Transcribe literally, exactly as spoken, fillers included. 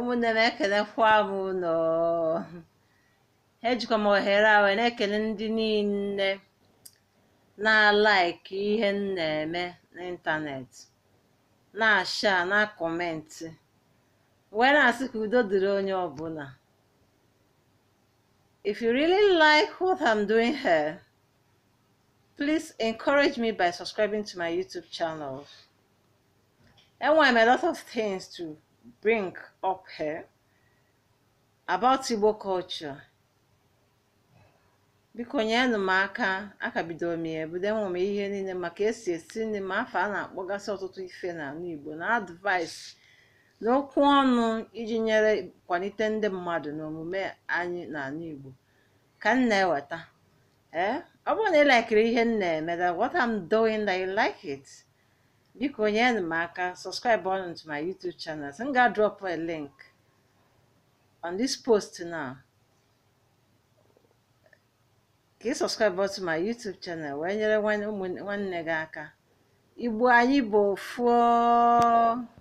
ụmụnne m ekelekwa m unu. Ejikwa m ohere a wee na-ekele ndị niile na-alaiki ihe m na-eme n'ịntanetị, na-asha, na-akọmentị, wee na-asị ka udo dịrị onye ọbụla. If you really like what I'm doing here, please encourage me by subscribing to my YouTube channel. And I have a lot of things to bring up here about Igbo culture. Biko nyeenu m aka, aka bidoro m ya ebido enwe m ihe niile maka esi esi nri ma afọ a na-akpọgasị ọtụtụ ife n'ala Igbo na advice n'okwu ọnụ iji nyere kwalite ndị mmadụ n'omume anyị n'ala Igbo ka m na-eweta. Eh? Ọ bụrụ na ị likere ihe m na-eme, that what I'm doing, that you like it, biko nyeenu m aka, subscribe on to my YouTube channel. I'm gonna drop a link on this post now. Ka subscribe to my YouTube channel wee nyere nwanne gị aka. Igbo anyị bụ ofu.